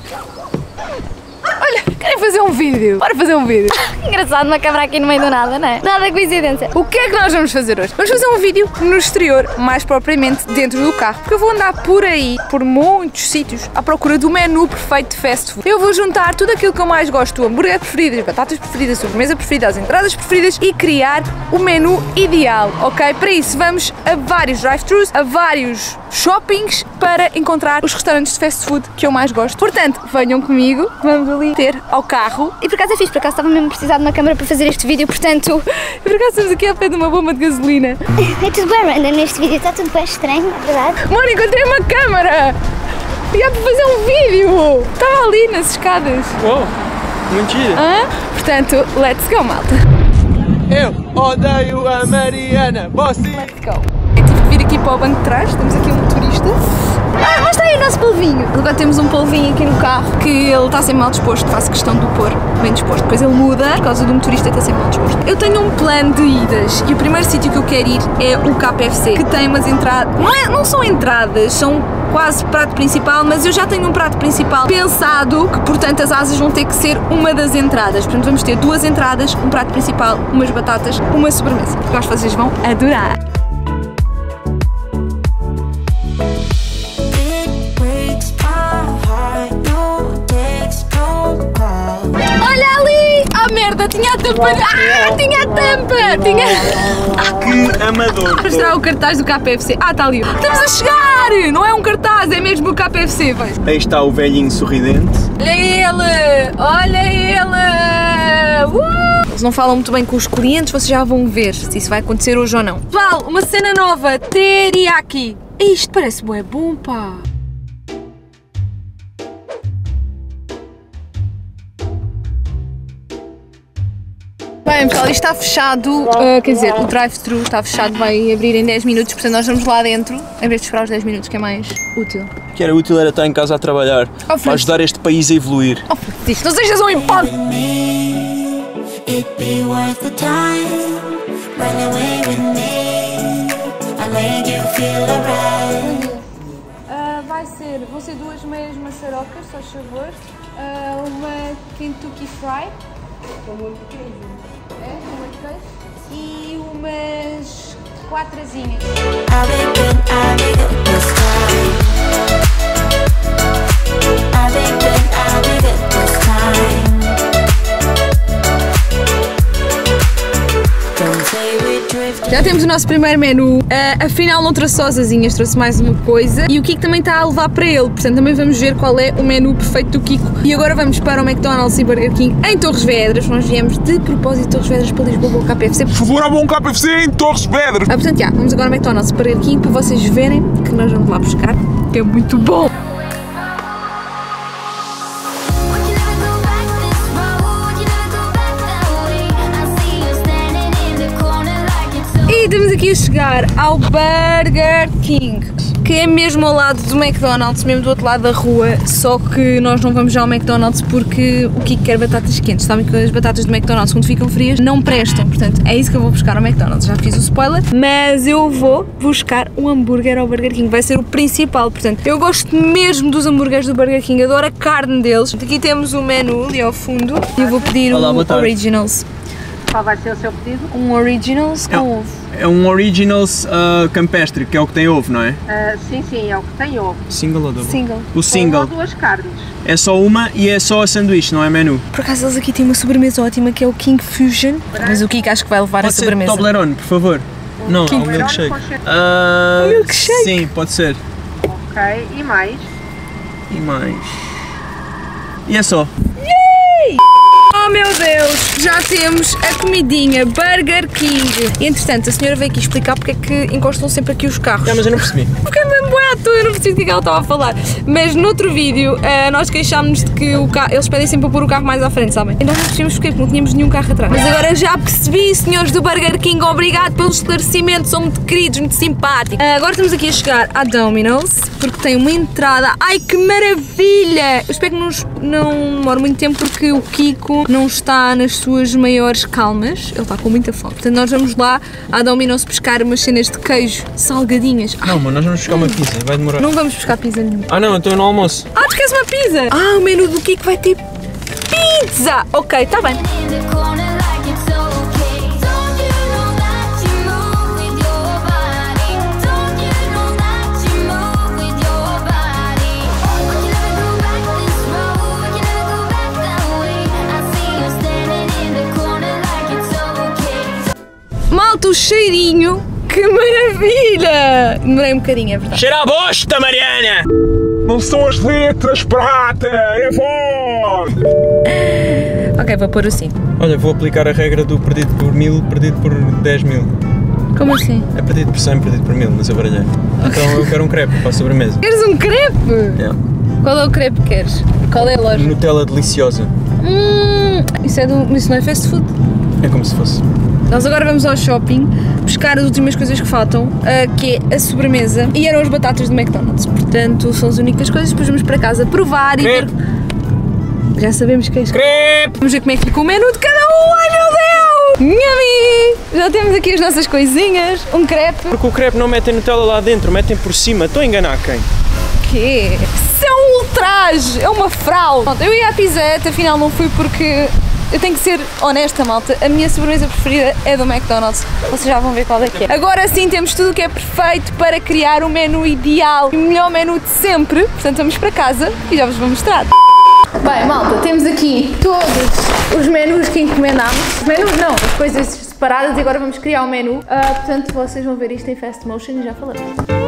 Olha, querem fazer um vídeo? Bora fazer um vídeo. Engraçado, uma câmera aqui no meio do nada, não é? Nada coincidência. O que é que nós vamos fazer hoje? Vamos fazer um vídeo no exterior, mais propriamente dentro do carro, porque eu vou andar por aí, por muitos sítios, à procura do menu perfeito de fast food. Eu vou juntar tudo aquilo que eu mais gosto, o hambúrguer preferido, as batatas preferidas, a sobremesa preferida, as entradas preferidas e criar o menu ideal, ok? Para isso vamos a vários drive-thrus, a vários shoppings para encontrar os restaurantes de fast food que eu mais gosto. Portanto, venham comigo, vamos ali ter ao carro. E por acaso é fixe, por acaso estava mesmo a precisar de uma câmera para fazer este vídeo, portanto... E por acaso estamos aqui ao pé de uma bomba de gasolina. É tudo bem random neste vídeo, está tudo bem estranho, é verdade? Mano, encontrei uma câmera! E é para fazer um vídeo! Estava ali nas escadas. Uou, mentira! Portanto, let's go, malta! Eu odeio a Mariana, Bossy! Let's go! Eu tive que vir aqui para o banco de trás, temos aqui um motorista. Mas está aí o nosso polvinho! Agora temos um polvinho aqui no carro que ele está sempre mal disposto, faço questão de o pôr bem disposto. Depois ele muda por causa do motorista está sempre mal disposto. Eu tenho um plano de idas e o primeiro sítio que eu quero ir é o KFC, que tem umas entradas. Não são entradas, são quase prato principal, mas eu já tenho um prato principal pensado que, portanto, as asas vão ter que ser uma das entradas. Portanto, vamos ter duas entradas, um prato principal, umas batatas, uma sobremesa. Eu acho que vocês vão adorar. Merda, tinha a tampa! Tinha a tampa! Que amador! Mostrar o cartaz do KFC. Está ali. Estamos a chegar! Não é um cartaz, é mesmo o KFC, vai. Aí está o velhinho sorridente. Olha ele! Olha ele! Eles não falam muito bem com os clientes, vocês já vão ver se isso vai acontecer hoje ou não. Pessoal, uma cena nova, teriyaki. Isto parece bué bom, pá. Bem, pessoal, isto está fechado, quer dizer, o drive-thru está fechado, vai abrir em 10 minutos, portanto nós vamos lá dentro, em vez de esperar os 10 minutos, que é mais útil. O que era útil era estar em casa a trabalhar, para ajudar este país a evoluir. Oh, Francisco, não sejas um hipócrita! Vão ser duas meias maçarocas, só favor, uma Kentucky Fried. Com muito queijo. É, com muito queijo. E umas 4 asinhas. Já temos o nosso primeiro menu, afinal não trouxe só as asinhas, trouxe mais uma coisa e o Kiko também está a levar para ele, portanto também vamos ver qual é o menu perfeito do Kiko. E agora vamos para o McDonald's e Burger King em Torres Vedras, nós viemos de propósito de Torres Vedras para Lisboa para o KFC. Por favor, há bom KFC em Torres Vedras! Portanto, vamos agora ao McDonald's e Burger King para vocês verem que nós vamos lá buscar, que é muito bom! E estamos aqui a chegar ao Burger King, que é mesmo ao lado do McDonald's, mesmo do outro lado da rua, só que nós não vamos já ao McDonald's porque o Kiko quer batatas quentes. Sabem que as batatas do McDonald's quando ficam frias não prestam, portanto é isso que eu vou buscar ao McDonald's. Já fiz o spoiler, mas eu vou buscar um hambúrguer ao Burger King, vai ser o principal, portanto eu gosto mesmo dos hambúrgueres do Burger King, adoro a carne deles. Aqui temos o menu ali ao fundo e eu vou pedir Olá, um Originals. Qual vai ser o seu pedido? Um Originals com ovo. É um Originals campestre, que é o que tem ovo, não é? Sim, é o que tem ovo. Single ou double? Single. O single. Com 2 carnes. É só uma e é só a sanduíche, não é menu. Por acaso eles aqui têm uma sobremesa ótima que é o King Fusion. Mas o Kiko acho que vai levar Pode a sobremesa. ser Toblerone, por favor. Não, é um milkshake. Milkshake? Sim, pode ser. Ok, e mais? E mais. E é só. Oh meu Deus, já temos a comidinha Burger King. E, entretanto, a senhora veio aqui explicar porque é que encostam sempre aqui os carros. Mas eu não percebi. Fiquei mesmo bué à toa, eu não percebi do que ela estava a falar. Mas noutro vídeo, nós queixámos-nos de que o carro, eles pedem sempre para pôr o carro mais à frente, sabem? E nós não percebemos porque não tínhamos nenhum carro atrás. Mas agora já percebi, senhores do Burger King, obrigado pelo esclarecimento, são muito queridos, muito simpáticos. Agora estamos aqui a chegar à Domino's, porque tem uma entrada. Ai, que maravilha! Eu espero que não demore muito tempo porque o Kiko não não está nas suas maiores calmas, ele está com muita fome. Portanto, nós vamos lá à Domino's pescar umas cenas de queijo salgadinhas. Não, mano, nós vamos buscar uma pizza, vai demorar. Não vamos buscar pizza nenhuma. Ah não, então no almoço. Ah, tu queres uma pizza? Ah, o menu do Kiko vai ter pizza! Ok, está bem. Malta, o cheirinho, que maravilha! Demorei um bocadinho, é verdade. Cheira a bosta, Mariana! Não são as letras, prata, é voz! Ok, vou pôr o sim. Olha, vou aplicar a regra do perdido por 1000, perdido por 10.000. Como assim? É perdido por 100, perdido por 1000, mas eu baralhei. Então eu quero um crepe para a sobremesa. Queres um crepe? Yeah. Qual é o crepe que queres? Qual é a loja? Nutella deliciosa. Isso não é fast food? É como se fosse. Nós agora vamos ao shopping buscar as últimas coisas que faltam, que é a sobremesa, e eram as batatas do McDonald's. Portanto, são as únicas coisas. Depois vamos para casa provar crepe. E ver. Já sabemos que é isso. Crepe! Vamos ver como é que fica o menu de cada um. Ai meu Deus! Nhami! Já temos aqui as nossas coisinhas. Um crepe. Porque o crepe não metem Nutella lá dentro, metem por cima. Estou a enganar quem? Quê? Isso é um ultraje! É uma fraude! Eu ia à Pizzette, afinal não fui porque eu tenho que ser honesta, malta. A minha sobremesa preferida é do McDonald's. Vocês já vão ver qual é que é. Agora sim temos tudo o que é perfeito para criar o menu ideal. O melhor menu de sempre. Portanto vamos para casa e já vos vou mostrar. Bem, malta, temos aqui todos os menus que encomendámos. Os menus não, as coisas separadas e agora vamos criar o menu. Portanto, vocês vão ver isto em fast motion e já falamos.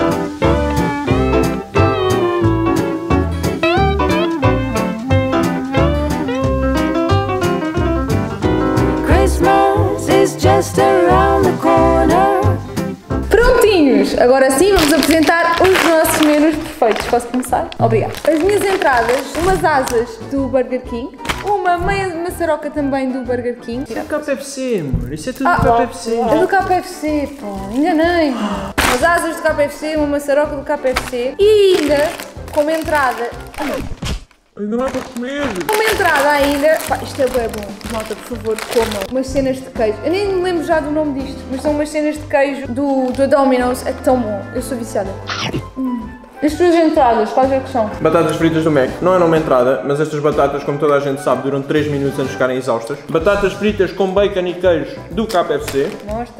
Christmas is just around the corner. Prontinhos! Agora sim vamos apresentar os nossos menus perfeitos. Posso começar? Obrigada. As minhas entradas, umas asas do Burger King, uma meia maçaroca também do Burger King. Isso é do KFC, amor. Isso é tudo do KFC. É do KFC, pô. Enganei-me. As asas do KFC, uma maçaroca do KFC e ainda, como entrada... Ainda não é para comer. Uma entrada ainda, pá, isto é bem bom, malta, por favor, comam umas cenas de queijo. Eu nem me lembro já do nome disto, mas são umas cenas de queijo do Domino's, é tão bom, eu sou viciada. As tuas entradas, quais é que são? Batatas fritas do Mac. Não é uma entrada, mas estas batatas, como toda a gente sabe, duram 3 minutos antes de ficarem exaustas. Batatas fritas com bacon e queijo do KFC. Mostra.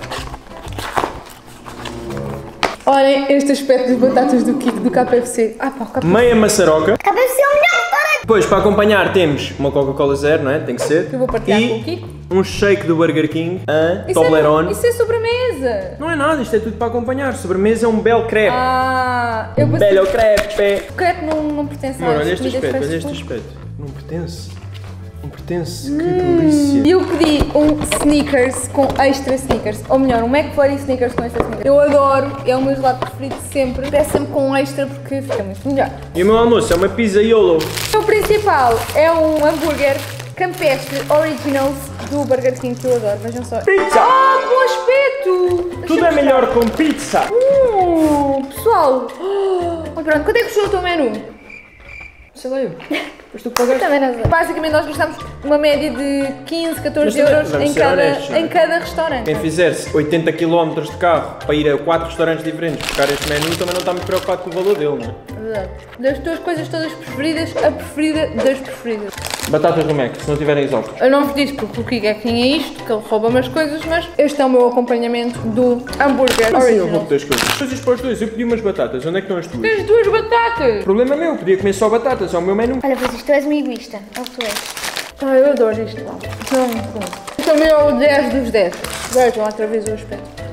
Olhem este aspecto das batatas do Kiko, do KFC. Ah pá, o KFC. Meia maçaroca. KFC é o melhor restaurante! Depois, para acompanhar, temos uma Coca-Cola zero, não é? Tem que ser. Que eu vou partilhar e com o Kiko. Um shake do Burger King, Isso Toblerone. Isso é sobremesa. Não é nada, isto é tudo para acompanhar. Sobremesa é um belo crepe. Eu pensei... Belo crepe. O crepe não pertence Amor, às olha este comidas aspecto, fast olha este food. aspecto. Não pertence. Não pertence, que delícia. Eu pedi um Snickers com extra Snickers, ou melhor, um McFlurry Snickers com extra Snickers. Eu adoro, é o meu gelado preferido de sempre. Peço sempre com extra porque fica muito melhor. E o meu almoço é uma pizza YOLO. O principal é um hambúrguer campestre Originals do Burger King que eu adoro, vejam só. Pizza! Ah, bom aspecto! Tudo é melhor com pizza. Pessoal, pronto, quanto é que custou o teu menu? Sei lá eu. Depois tu pagaste. Também não sei. Basicamente nós gastamos uma média de 15, 14 euros vamos ser honestos, não é? em cada restaurante. Quem fizesse 80 km de carro para ir a 4 restaurantes diferentes buscar este menu também não está muito preocupado com o valor dele, não é? Verdade. Das tuas coisas todas preferidas, a preferida das preferidas. Batatas do Mac, se não tiverem exaustas. Eu não vos disse porque o Kiko é quem é isto, que ele rouba-me as coisas, mas este é o meu acompanhamento do hambúrguer Assim eu original. roubo das coisas. Depois isto para os dois, eu pedi umas batatas, onde é que estão as tuas? Tens duas batatas! O problema é meu, podia comer só batatas, é o meu menu. Olha, Francisco, tu és um egoísta. É o que tu és. Ah, eu adoro isto. Isto é muito bom. Isto é o meu 10 dos 10. Vejam outra vez o aspecto.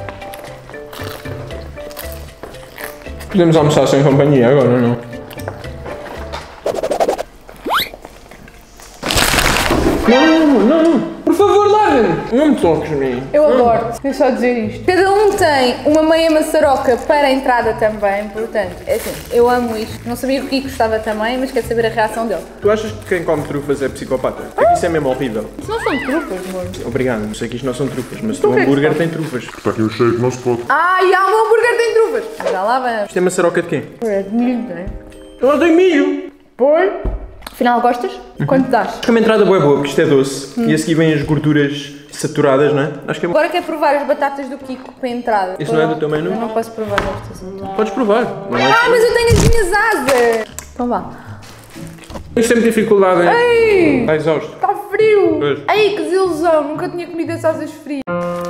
Podemos almoçar sem companhia agora, não? Não, por favor, larga-me! Não me toques em mim. Eu adoro, eu só dizer isto. Cada um tem uma meia maçaroca para a entrada também, portanto, é assim, eu amo isto. Não sabia que o Kiko gostava também, mas quero saber a reação dele. Tu achas que quem come trufas é psicopata? É que isso é mesmo horrível. Isso não são trufas, amor. Obrigado, sei que isto não são trufas, mas o que é que hambúrguer são? tem trufas. Está aqui o shake, não se pode. Ah, e há um hambúrguer tem trufas. Já lá vamos. Isto é maçaroca de quê? É de milho, não é? Eu não tenho milho! Pois. Afinal, gostas? Quanto dás? Acho que é uma entrada boa, porque isto é doce. E a seguir vêm as gorduras saturadas, não é? Acho que é bom. Agora quer provar as batatas do Kiko para a entrada. Isso não é do teu menu? Eu não posso provar estas. Podes provar. Não é? Ah, mas eu tenho as minhas asas! Então vá. Tens sempre dificuldade em... Ei! Está exausto. Está frio! Pois. Ei, que desilusão! Nunca tinha comido as asas frias.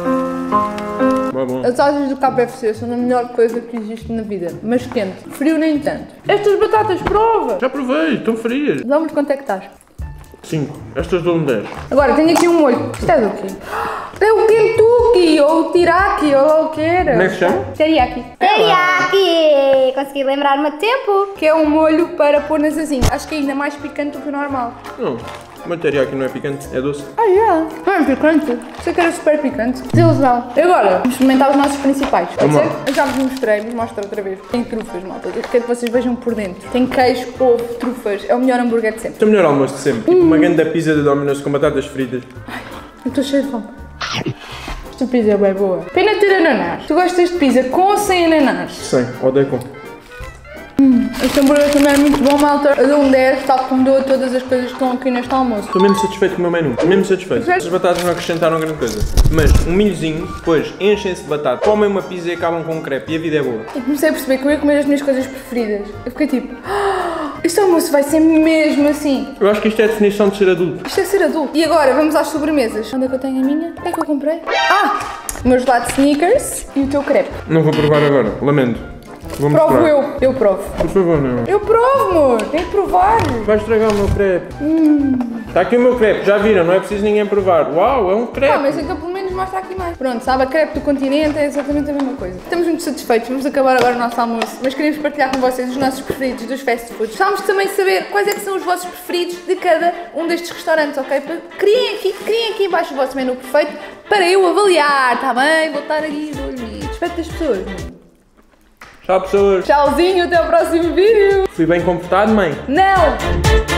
Bom. As asas do KFC são a melhor coisa que existe na vida, mas quente. Frio nem tanto. Estas batatas, prova! Já provei, estão frias. Dá-me quanto é que estás? 5. Estas dão 10. Agora, tenho aqui um molho. Isto é do quê? É o Kentucky, ou o Tiraki, ou lá o que era. Como é que se chama? Teriyaki. Teriyaki! Consegui lembrar-me a tempo. Que é um molho para pôr nas asinhas. Acho que é ainda mais picante do que o normal. Não. A matéria aqui não é picante, é doce. Ah, não é picante. Sei que era super picante. Desilusão. E agora, vamos experimentar os nossos principais. Pode Vamos ser? lá. Eu já vos mostrei, mas mostro outra vez. Tem trufas, malta. Eu quero que vocês vejam por dentro. Tem queijo, ovo, trufas. É o melhor hambúrguer de sempre. Este é o melhor almoço de sempre. Tipo uma grande pizza de Domino's com batatas fritas. Eu estou cheia de fome. Esta pizza é bem boa. Pena ter ananás. Tu gostas de pizza com ou sem ananás? Sem, odeio com. Este hambúrguer também é muito bom, malta. Eu dou um 10, tal como dou a todas as coisas que estão aqui neste almoço. Estou mesmo satisfeito com o meu menu. Mesmo satisfeito. As batatas não acrescentaram grande coisa. Mas um milhozinho, depois enchem-se de batata, comem uma pizza e acabam com um crepe. E a vida é boa. E comecei a perceber que eu ia comer as minhas coisas preferidas. Eu fiquei tipo, este almoço vai ser mesmo assim. Eu acho que isto é a definição de ser adulto. Isto é ser adulto. E agora, vamos às sobremesas. Onde é que eu tenho a minha? O que é que eu comprei? Ah! O meu gelado de Snickers e o teu crepe. Não vou provar agora, lamento. Vou Provo mostrar. eu provo. Por favor, não. Eu provo, amor. Tem que provar. Vai estragar o meu crepe. Está aqui o meu crepe, já viram? Não é preciso ninguém provar. Uau, é um crepe. Ah, mas então pelo menos mostra aqui mais. Pronto, sabe, a crepe do continente é exatamente a mesma coisa. Estamos muito satisfeitos, vamos acabar agora o nosso almoço, mas queremos partilhar com vocês os nossos preferidos dos fast foods. Gostávamos também de saber quais é que são os vossos preferidos de cada um destes restaurantes, ok? Criem aqui em baixo o vosso menu perfeito para eu avaliar, está bem? Vou estar aqui de olho. Espero das pessoas. Tchau, pessoas. Tchauzinho, até ao próximo vídeo. Fui bem comportado, mãe? Não!